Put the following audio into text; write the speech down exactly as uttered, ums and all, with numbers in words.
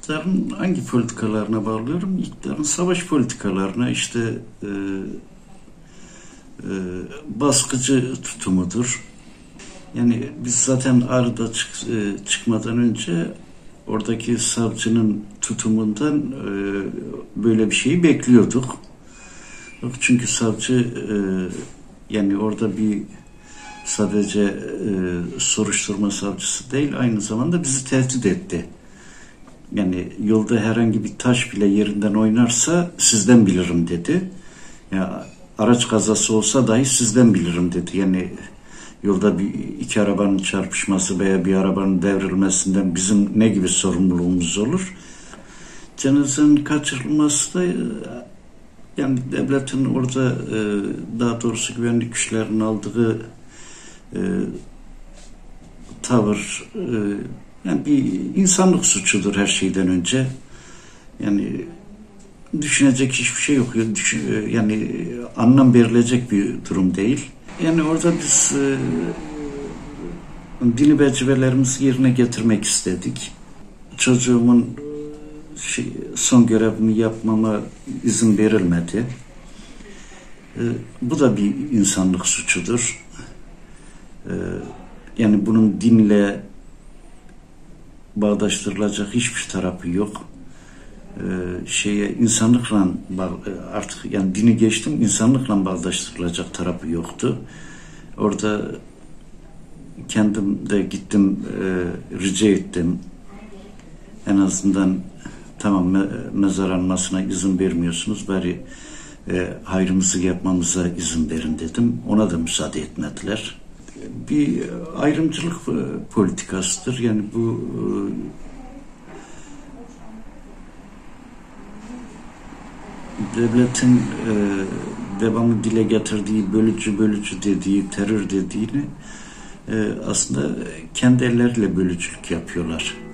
iktidarın hangi politikalarına bağlıyorum? İktidarın savaş politikalarına, işte e, e, baskıcı tutumudur. Yani biz zaten Ağrı'da çık, e, çıkmadan önce oradaki savcının tutumundan e, böyle bir şeyi bekliyorduk. Çünkü savcı e, yani orada bir sadece e, soruşturma savcısı değil, aynı zamanda bizi tehdit etti. Yani yolda herhangi bir taş bile yerinden oynarsa sizden bilirim dedi. Ya araç kazası olsa dahi sizden bilirim dedi. Yani yolda bir iki arabanın çarpışması veya bir arabanın devrilmesinden bizim ne gibi sorumluluğumuz olur? Cenazenin kaçırılması da yani devletin orada daha doğrusu güvenlik güçlerinin aldığı tavır yani bir insanlık suçudur her şeyden önce. Yani düşünecek hiçbir şey yok. Yani anlam verilecek bir durum değil. Yani orada biz e, dini vecibelerimizi yerine getirmek istedik. Çocuğumun şey, son görevimi yapmama izin verilmedi. E, bu da bir insanlık suçudur. E, yani bunun dinle bağdaştırılacak hiçbir tarafı yok. Ee, şeye insanlıkla artık yani dini geçtim, insanlıkla bağdaştırılacak tarafı yoktu. Orada kendim de gittim, e, rica ettim. En azından tamam me mezar anmasına izin vermiyorsunuz, bari e, hayrımızı yapmamıza izin verin dedim. Ona da müsaade etmediler. Bir ayrımcılık politikasıdır. Yani bu devletin e, devamlı dile getirdiği bölücü bölücü dediği, terör dediğini e, aslında kendi elleriyle bölücülük yapıyorlar.